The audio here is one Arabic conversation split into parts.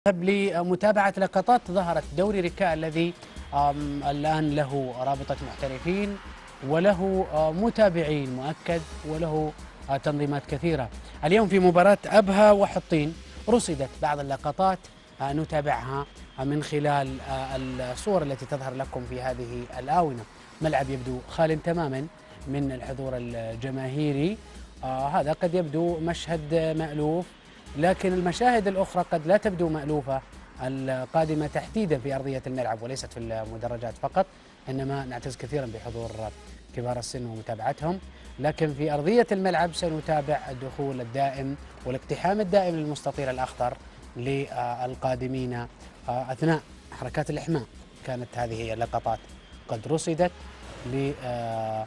لمتابعة لقطات ظهرت دوري ركاء الذي الآن له رابطة محترفين وله متابعين مؤكد وله تنظيمات كثيرة. اليوم في مباراة أبها وحطين رصدت بعض اللقطات نتابعها من خلال الصور التي تظهر لكم في هذه الآونة. ملعب يبدو خال تماما من الحضور الجماهيري. هذا قد يبدو مشهد مألوف، لكن المشاهد الأخرى قد لا تبدو مألوفة القادمة تحديدا في أرضية الملعب وليست في المدرجات فقط، إنما نعتز كثيرا بحضور كبار السن ومتابعتهم، لكن في أرضية الملعب سنتابع الدخول الدائم والاقتحام الدائم للمستطيل الأخضر للقادمين أثناء حركات الإحماء. كانت هذه هي اللقطات قد رصدت لأحد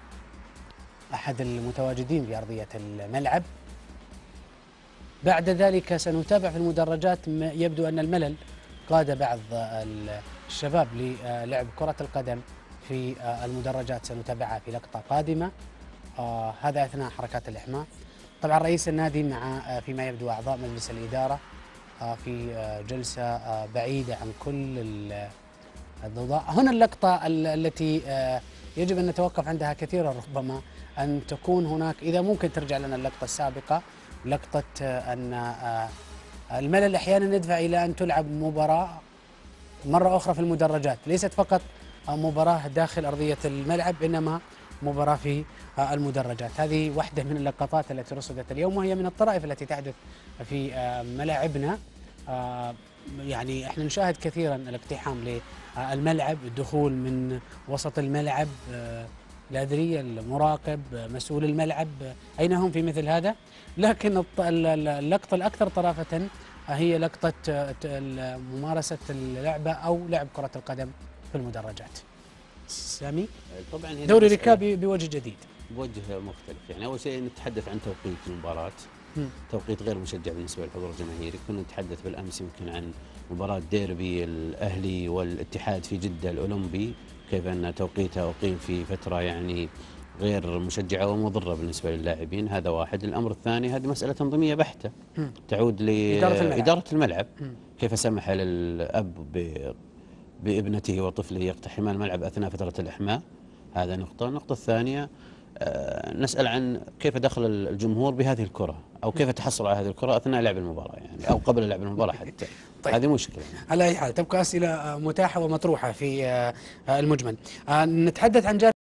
المتواجدين في أرضية الملعب. بعد ذلك سنتابع في المدرجات. يبدو أن الملل قاد بعض الشباب للعب كرة القدم في المدرجات، سنتابعها في لقطة قادمة. هذا أثناء حركات الإحماء. طبعا رئيس النادي مع فيما يبدو أعضاء مجلس الإدارة في جلسة بعيدة عن كل الضوضاء. هنا اللقطة التي يجب أن نتوقف عندها كثيرا، ربما أن تكون هناك، إذا ممكن ترجع لنا اللقطة السابقة، لقطة أن الملل أحيانا يدفع إلى أن تلعب مباراة مرة أخرى في المدرجات، ليست فقط مباراة داخل أرضية الملعب إنما مباراة في المدرجات. هذه واحدة من اللقطات التي رصدت اليوم، وهي من الطرائف التي تحدث في ملاعبنا. يعني احنا نشاهد كثيرا الاقتحام للملعب، الدخول من وسط الملعب، لا أدري المراقب مسؤول الملعب أين هم في مثل هذا، لكن اللقطة الأكثر طرافة هي لقطة ممارسة اللعبة أو لعب كرة القدم في المدرجات. سامي؟ طبعا دوري ركاب بوجه جديد، بوجه مختلف. يعني أول شيء نتحدث عن توقيت المباراة، توقيت غير مشجع بالنسبة للحضور الجماهيري. كنا نتحدث بالأمس يمكن عن مباراة ديربي الأهلي والاتحاد في جدة الأولمبي، كيف أن توقيتها أقيم في فترة يعني غير مشجعة ومضرة بالنسبة للاعبين. هذا واحد. الأمر الثاني، هذه مسألة تنظيمية بحتة تعود لإدارة الملعب. كيف سمح للأب بابنته وطفله يقتحمان الملعب أثناء فترة الإحماء؟ هذا نقطة. النقطة الثانية، نسأل عن كيف دخل الجمهور بهذه الكرة، أو كيف تحصل على هذه الكرة أثناء لعب المباراة يعني، أو قبل لعب المباراة حتى. طيب. هذه مشكلة. على أي حال تبقى أسئلة متاحة ومطروحة في المجمل. نتحدث عن